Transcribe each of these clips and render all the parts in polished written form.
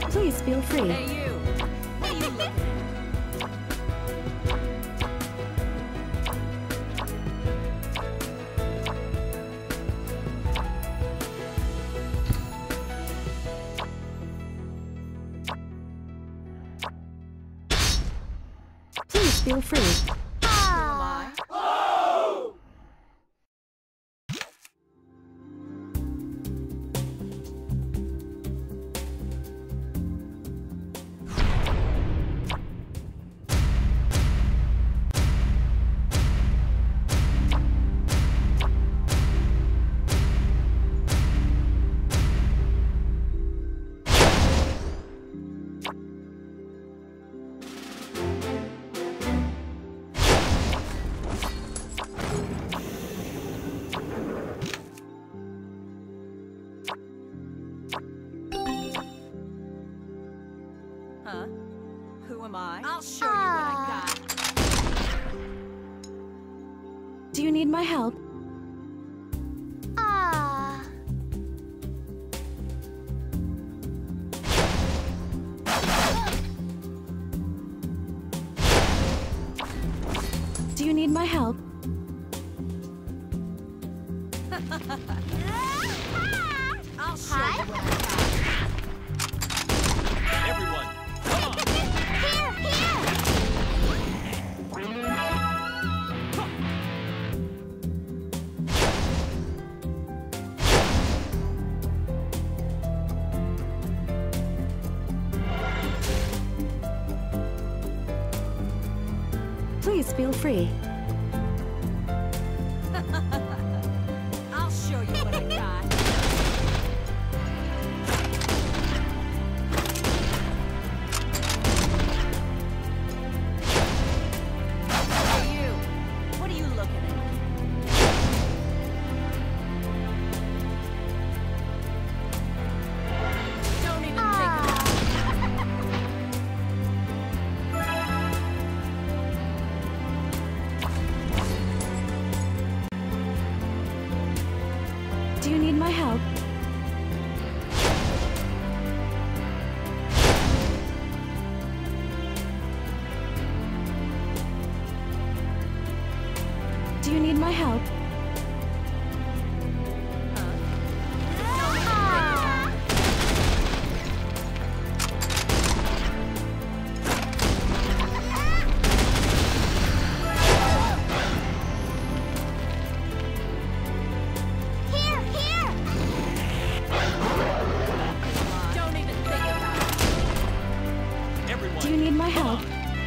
Please feel free. Hey, you. What are you looking at? Please feel free. Who am I? Huh? Who am I? I'll show you what I got. Do you need my help? Do you need my help? I'll show you what I got. Everyone, come on! Please feel free. I'll show you what I got. Hey, you. What are you looking at? Don't even think about it. Do you need my help? Do you need my help? Don't even think about it. Everyone, Do you need my come help? on!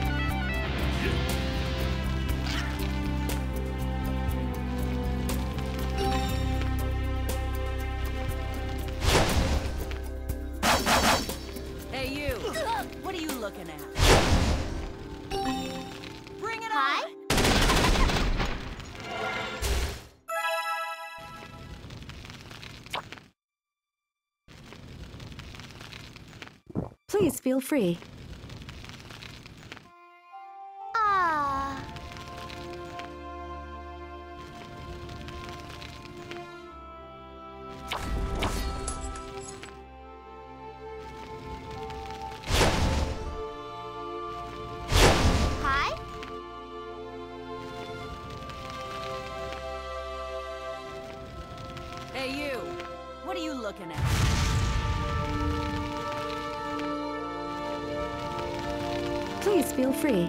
Hey, you. What are you looking at? Bring it Hi. on. Please feel free. Hi. Hey, you. What are you looking at? Please feel free.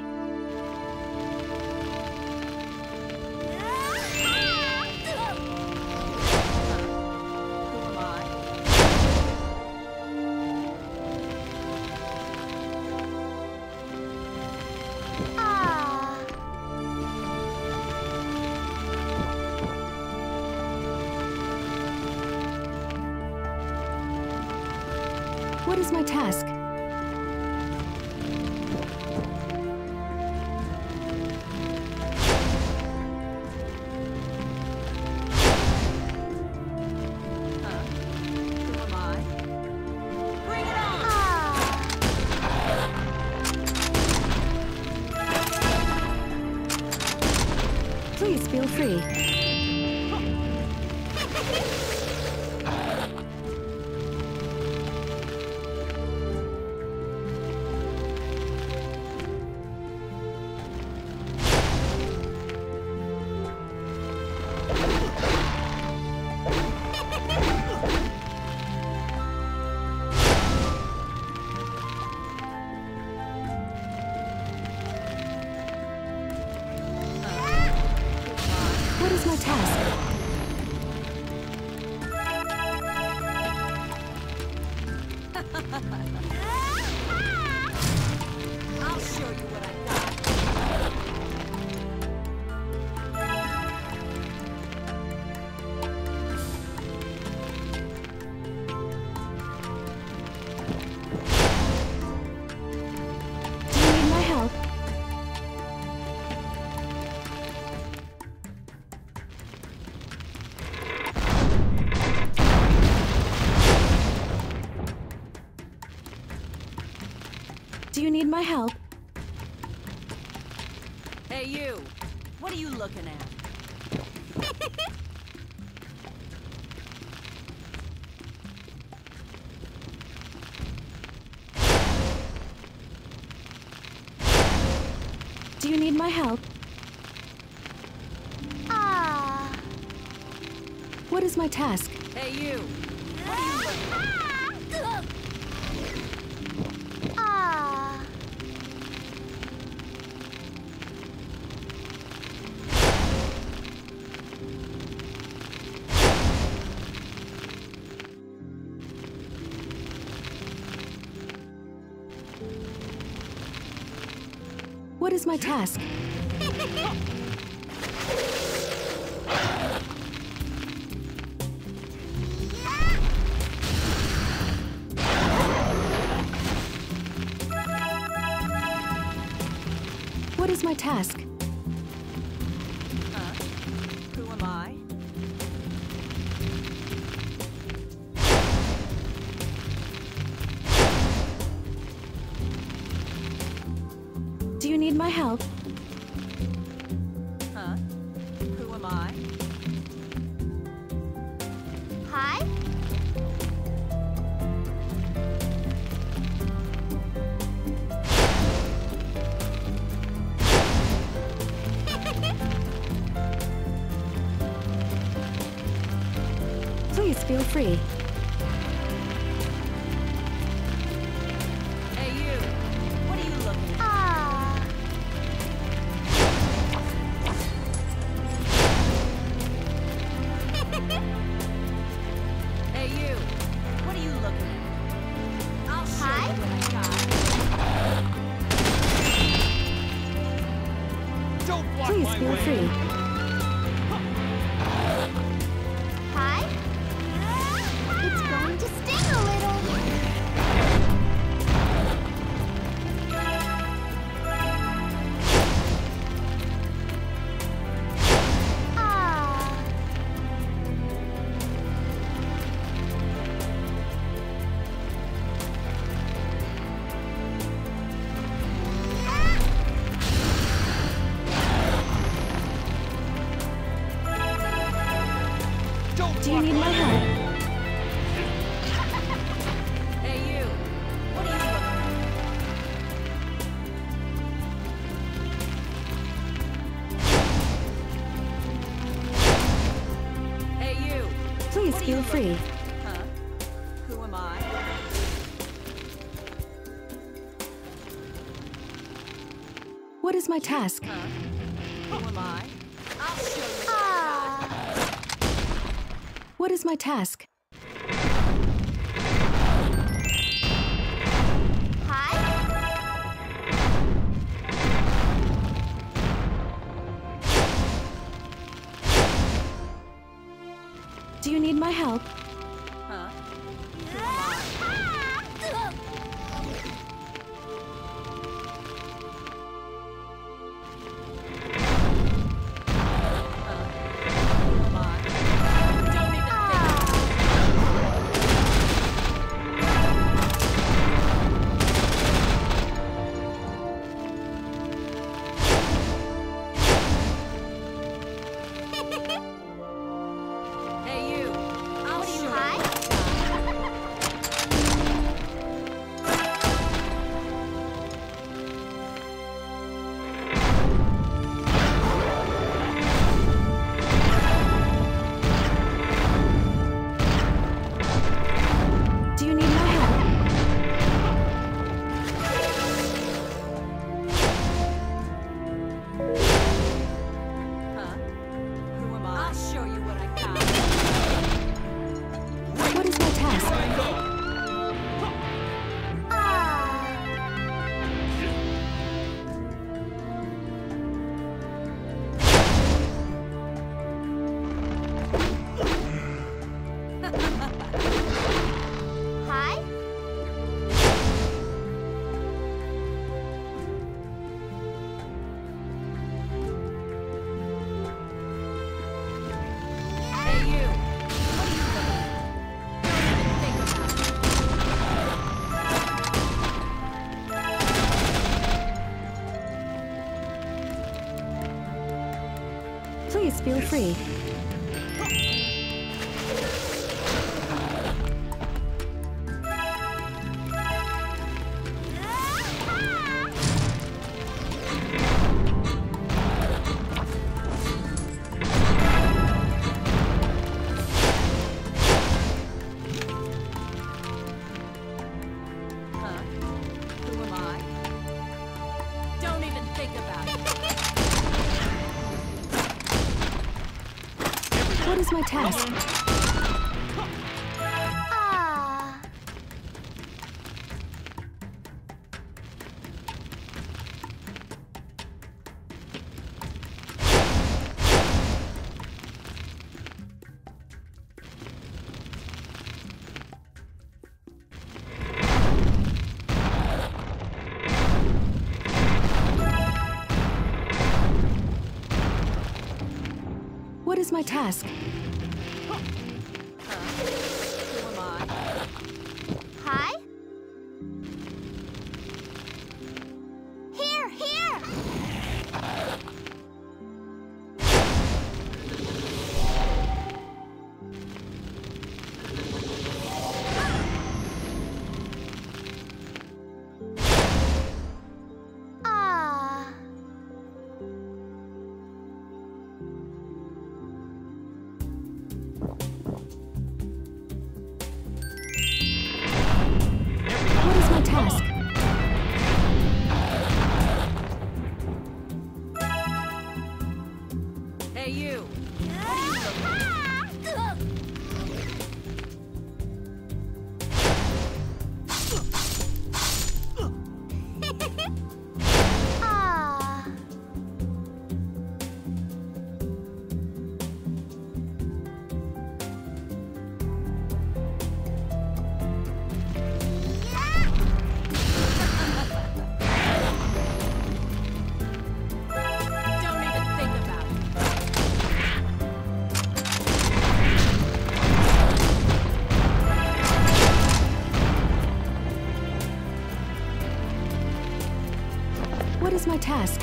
Who am I? What is my task? Who am I? Bring it on. Please feel free. I'll show you what I got. Do you need my help? Do you need my help? Hey, you! What are you looking at? Do you need my help? Ah. What is my task? Hey, you! What are you looking at? Ah. What is my task? What is my task? Who am I? Do you need my help? Huh? Who am I? Hi. Please feel free. Hey, you! What are you looking at? Ah. Hey, you! What are you looking at? I'll show Hi. you what I got. Don't block Please my feel way. free. Hi. It's going to sting a little. Ah. Don't Do you block need my help? Hey, you! What are you looking at? Hey, you! Please What are feel you free. looking at? Huh? Who am I? What is my task? Huh? Who am I? I'll show you what I Ah. What is my task? Hi. Do you need my help? got. Huh? Who am I? Who am I? Don't even think. Hey, you! I'll show feel free. What is my task? Ah. What is my task? Hi? Here, here! Ah. What is my task? Hey, you. Ah. Don't even think about it. What is my task?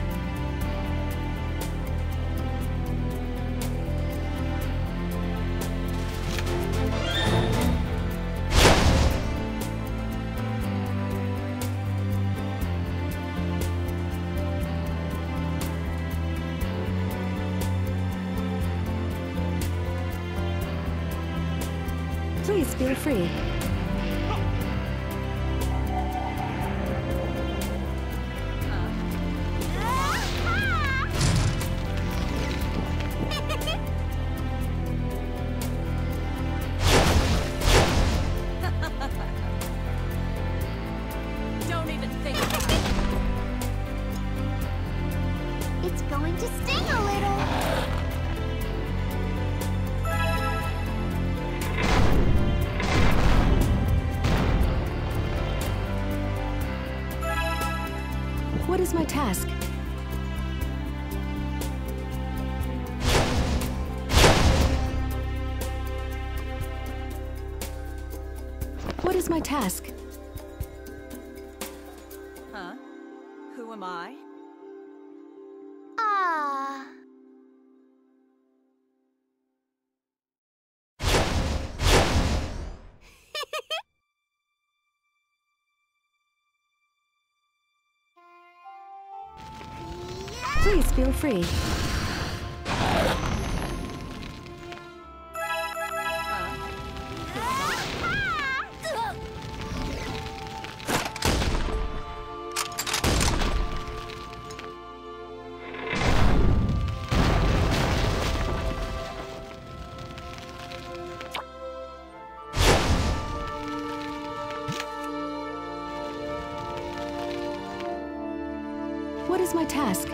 Please feel free. Don't even think about it. It's going to sting a little. What is my task? What is my task? Huh? Who am I? Ah. Please feel free. What is my task?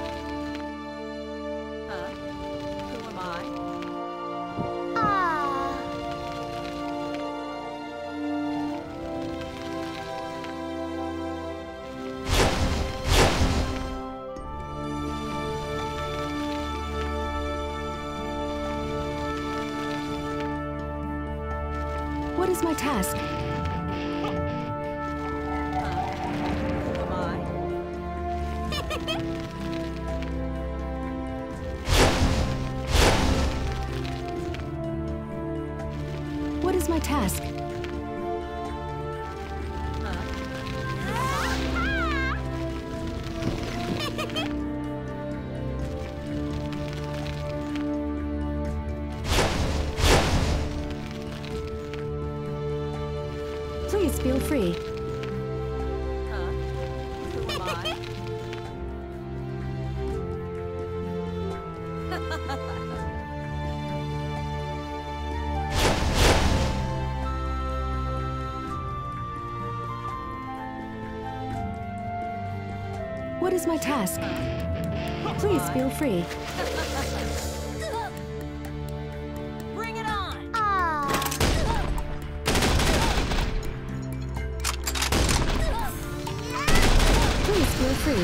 Huh? Who am I? Ah. What is my task? Who am I? What is my task? Please feel free. Who am I? What is my task? Please feel free. Bring it on! Please feel free.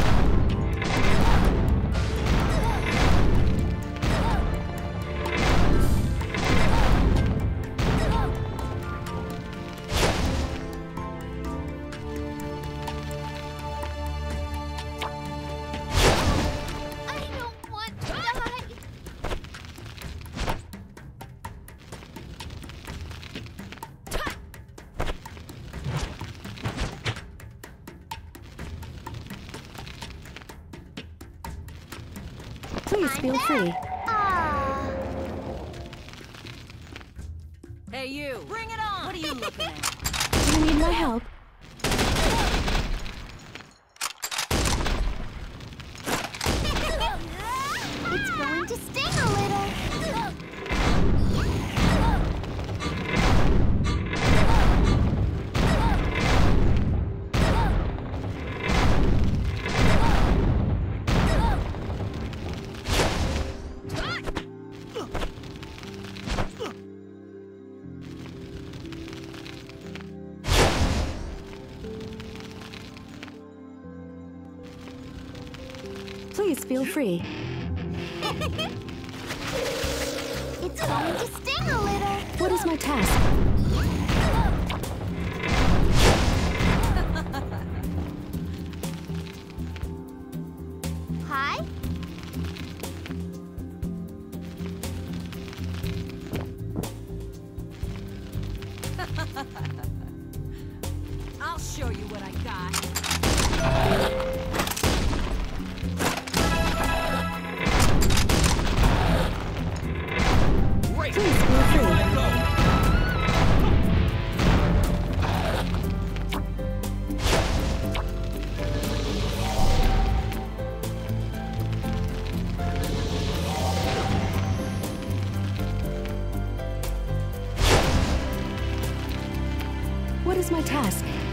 I don't want to die. Please feel free. Hey, you! Bring it on! What are you looking at? Do you need my help? It's going to sting a little. Please feel free. It's going to sting a little. What is my task? Hi? I'll show you what I got. Please feel free. What is my task?